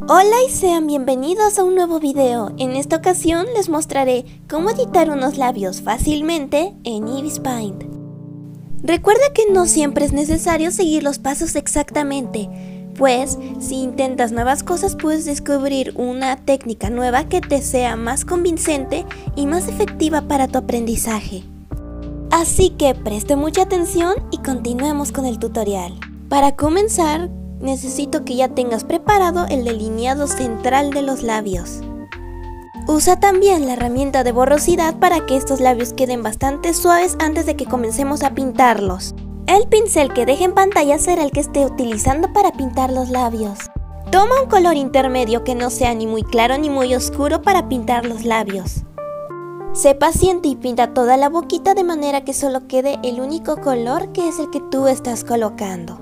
Hola y sean bienvenidos a un nuevo video. En esta ocasión les mostraré cómo editar unos labios fácilmente en Eevee Paint. Recuerda que no siempre es necesario seguir los pasos exactamente, pues si intentas nuevas cosas puedes descubrir una técnica nueva que te sea más convincente y más efectiva para tu aprendizaje. Así que preste mucha atención y continuemos con el tutorial. Para comenzar, necesito que ya tengas preparado el delineado central de los labios. Usa también la herramienta de borrosidad para que estos labios queden bastante suaves antes de que comencemos a pintarlos. El pincel que deje en pantalla será el que esté utilizando para pintar los labios. Toma un color intermedio que no sea ni muy claro ni muy oscuro para pintar los labios. Sé paciente y pinta toda la boquita de manera que solo quede el único color que es el que tú estás colocando.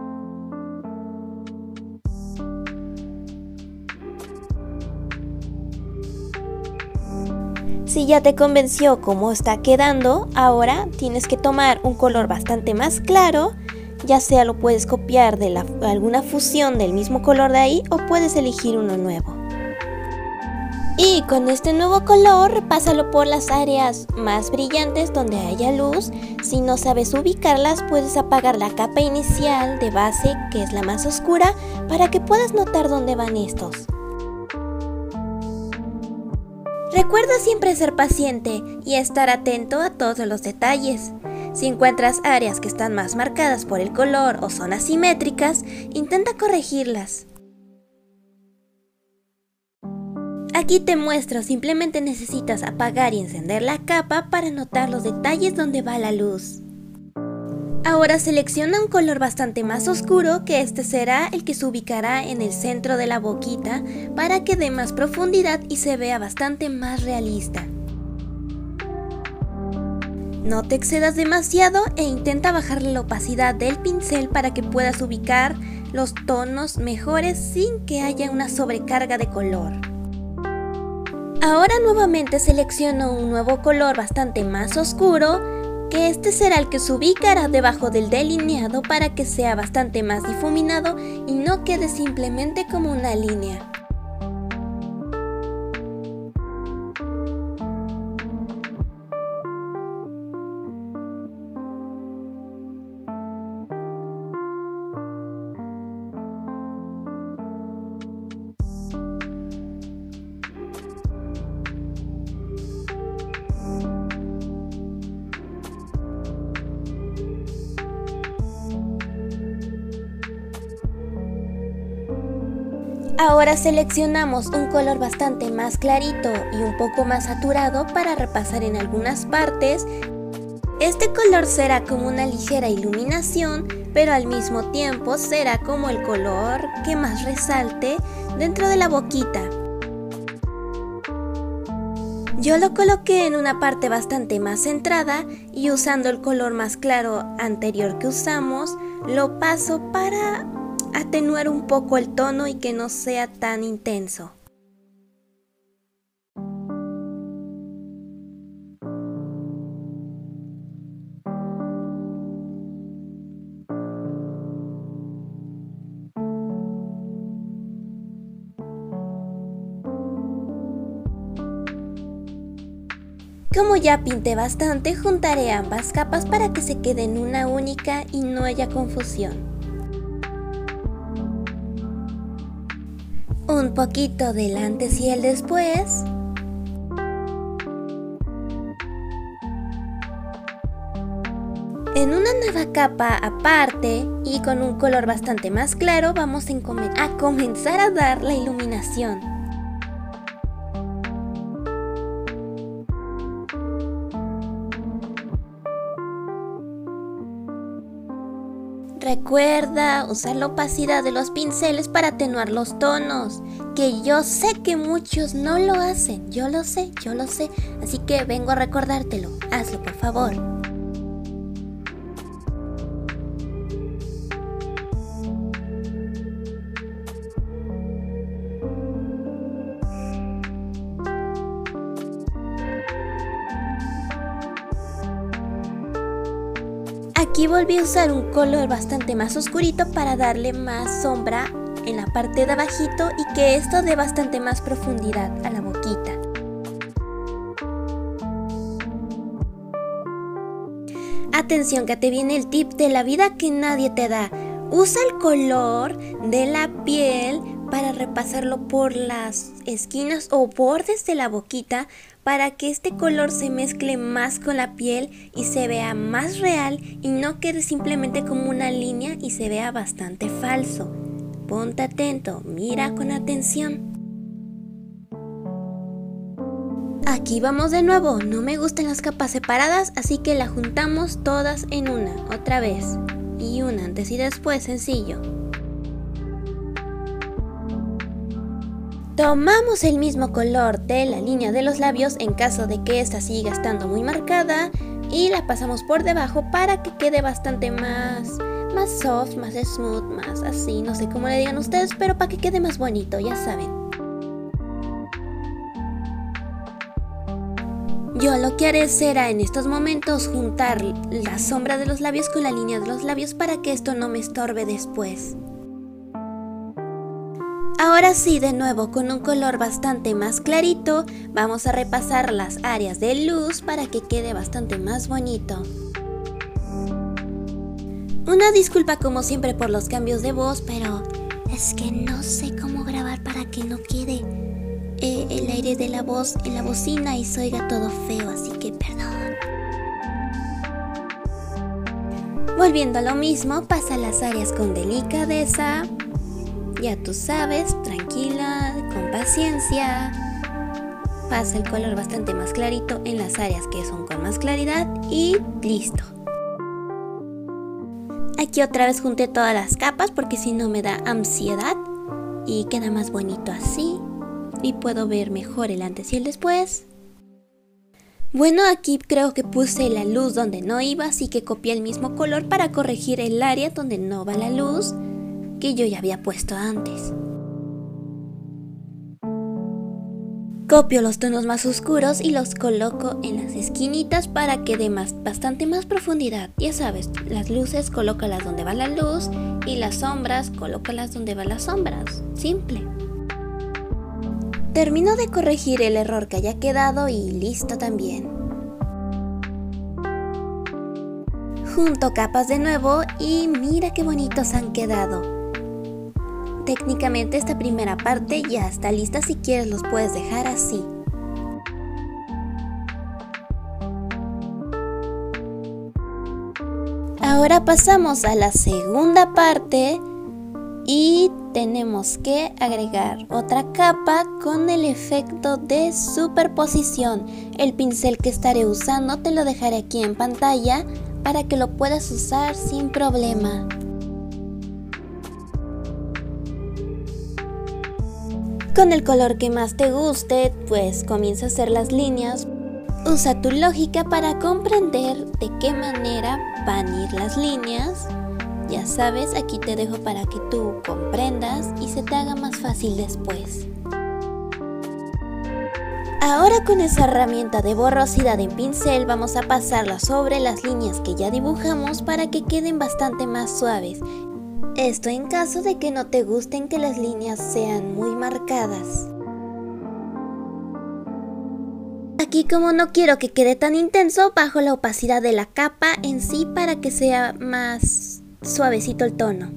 Si ya te convenció cómo está quedando, ahora tienes que tomar un color bastante más claro, ya sea lo puedes copiar de alguna fusión del mismo color de ahí o puedes elegir uno nuevo. Y con este nuevo color repásalo por las áreas más brillantes donde haya luz. Si no sabes ubicarlas, puedes apagar la capa inicial de base, que es la más oscura, para que puedas notar dónde van estos. Recuerda siempre ser paciente y estar atento a todos los detalles. Si encuentras áreas que están más marcadas por el color o son asimétricas, intenta corregirlas. Aquí te muestro, simplemente necesitas apagar y encender la capa para notar los detalles donde va la luz. Ahora selecciona un color bastante más oscuro, que este será el que se ubicará en el centro de la boquita para que dé más profundidad y se vea bastante más realista. No te excedas demasiado e intenta bajar la opacidad del pincel para que puedas ubicar los tonos mejores sin que haya una sobrecarga de color. Ahora nuevamente selecciono un nuevo color bastante más oscuro, que este será el que se ubicará debajo del delineado para que sea bastante más difuminado y no quede simplemente como una línea. Ahora seleccionamos un color bastante más clarito y un poco más saturado para repasar en algunas partes. Este color será como una ligera iluminación, pero al mismo tiempo será como el color que más resalte dentro de la boquita. Yo lo coloqué en una parte bastante más centrada y usando el color más claro anterior que usamos, lo paso para atenuar un poco el tono y que no sea tan intenso. Como ya pinté bastante, juntaré ambas capas para que se queden una única y no haya confusión. Un poquito del antes y el después. En una nueva capa aparte y con un color bastante más claro vamos a comenzar a dar la iluminación. Recuerda usar la opacidad de los pinceles para atenuar los tonos, que yo sé que muchos no lo hacen, yo lo sé, así que vengo a recordártelo, hazlo por favor. Aquí volví a usar un color bastante más oscurito para darle más sombra en la parte de abajito y que esto dé bastante más profundidad a la boquita. Atención, que te viene el tip de la vida que nadie te da. Usa el color de la piel para repasarlo por las esquinas o bordes de la boquita para que este color se mezcle más con la piel y se vea más real y no quede simplemente como una línea y se vea bastante falso. Ponte atento, mira con atención. Aquí vamos de nuevo, no me gustan las capas separadas, así que la juntamos todas en una, otra vez. Y una antes y después, sencillo. Tomamos el mismo color de la línea de los labios en caso de que esta siga estando muy marcada y la pasamos por debajo para que quede bastante más soft, más smooth, más así, no sé cómo le digan ustedes, pero para que quede más bonito, ya saben. Yo lo que haré será en estos momentos juntar la sombra de los labios con la línea de los labios para que esto no me estorbe después. Ahora sí, de nuevo con un color bastante más clarito, vamos a repasar las áreas de luz para que quede bastante más bonito. Una disculpa como siempre por los cambios de voz, pero es que no sé cómo grabar para que no quede el aire de la voz en la bocina y se oiga todo feo, así que perdón. Volviendo a lo mismo, pasa las áreas con delicadeza, ya tú sabes, tranquila, con paciencia. Pasa el color bastante más clarito en las áreas que son con más claridad y listo. Aquí otra vez junté todas las capas porque si no me da ansiedad y queda más bonito así. Y puedo ver mejor el antes y el después. Bueno, aquí creo que puse la luz donde no iba, así que copié el mismo color para corregir el área donde no va la luz que yo ya había puesto antes. Copio los tonos más oscuros y los coloco en las esquinitas para que dé bastante más profundidad. Ya sabes, las luces colócalas donde va la luz y las sombras colócalas donde van las sombras. Simple. Termino de corregir el error que haya quedado y listo también. Junto capas de nuevo y mira qué bonitos han quedado. Técnicamente esta primera parte ya está lista, si quieres los puedes dejar así. Ahora pasamos a la segunda parte y tenemos que agregar otra capa con el efecto de superposición. El pincel que estaré usando te lo dejaré aquí en pantalla para que lo puedas usar sin problema. Con el color que más te guste, pues comienza a hacer las líneas. Usa tu lógica para comprender de qué manera van a ir las líneas. Ya sabes, aquí te dejo para que tú comprendas y se te haga más fácil después. Ahora con esa herramienta de borrosidad en pincel vamos a pasarla sobre las líneas que ya dibujamos para que queden bastante más suaves. Esto en caso de que no te gusten que las líneas sean muy marcadas. Aquí, como no quiero que quede tan intenso, bajo la opacidad de la capa en sí para que sea más suavecito el tono.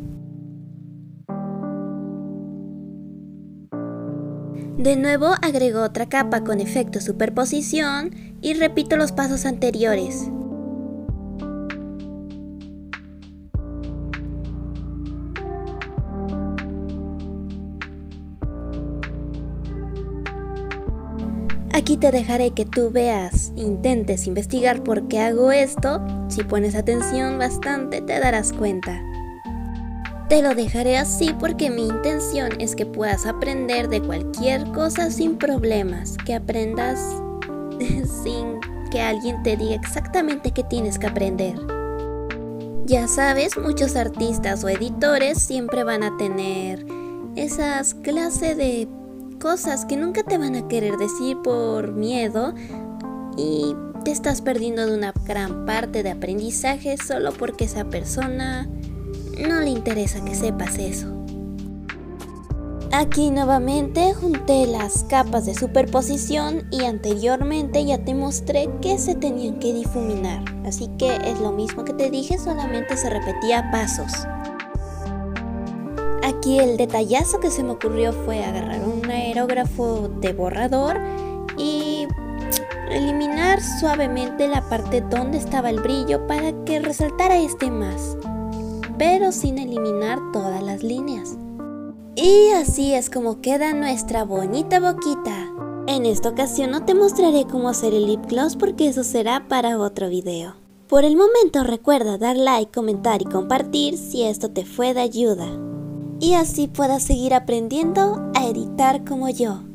De nuevo agrego otra capa con efecto superposición y repito los pasos anteriores. Aquí te dejaré que tú veas, intentes investigar por qué hago esto. Si pones atención bastante te darás cuenta. Te lo dejaré así porque mi intención es que puedas aprender de cualquier cosa sin problemas, que aprendas sin que alguien te diga exactamente qué tienes que aprender. Ya sabes, muchos artistas o editores siempre van a tener esas clases de cosas que nunca te van a querer decir por miedo y te estás perdiendo de una gran parte de aprendizaje solo porque esa persona no le interesa que sepas eso. Aquí nuevamente junté las capas de superposición y anteriormente ya te mostré que se tenían que difuminar, así que es lo mismo que te dije, solamente se repetía pasos. Aquí el detallazo que se me ocurrió fue agarrar un aerógrafo de borrador y eliminar suavemente la parte donde estaba el brillo para que resaltara este más, pero sin eliminar todas las líneas. Y así es como queda nuestra bonita boquita. En esta ocasión no te mostraré cómo hacer el lip gloss porque eso será para otro video. Por el momento recuerda dar like, comentar y compartir si esto te fue de ayuda. Y así puedas seguir aprendiendo a editar como yo.